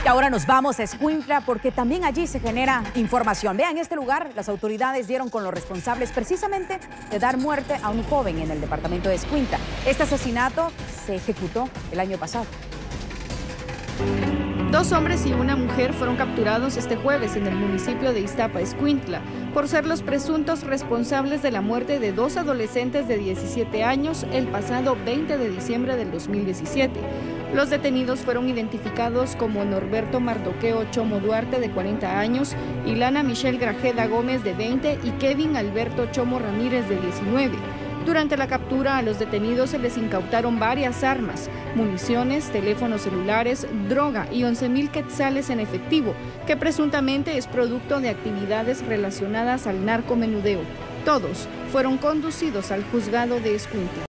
Y ahora nos vamos a Escuintla porque también allí se genera información. Vean, en este lugar las autoridades dieron con los responsables precisamente de dar muerte a un joven en el departamento de Escuintla. Este asesinato se ejecutó el año pasado. 2 hombres y una mujer fueron capturados este jueves en el municipio de Iztapa, Escuintla, por ser los presuntos responsables de la muerte de 2 adolescentes de 17 años el pasado 20 de diciembre del 2017. Los detenidos fueron identificados como Norberto Mardoqueo Chomo Duarte, de 40 años, Ilana Michelle Grajeda Gómez, de 20, y Kevin Alberto Chomo Ramírez, de 19. Durante la captura a los detenidos se les incautaron varias armas, municiones, teléfonos celulares, droga y 11,000 quetzales en efectivo, que presuntamente es producto de actividades relacionadas al narcomenudeo. Todos fueron conducidos al juzgado de Escuintla.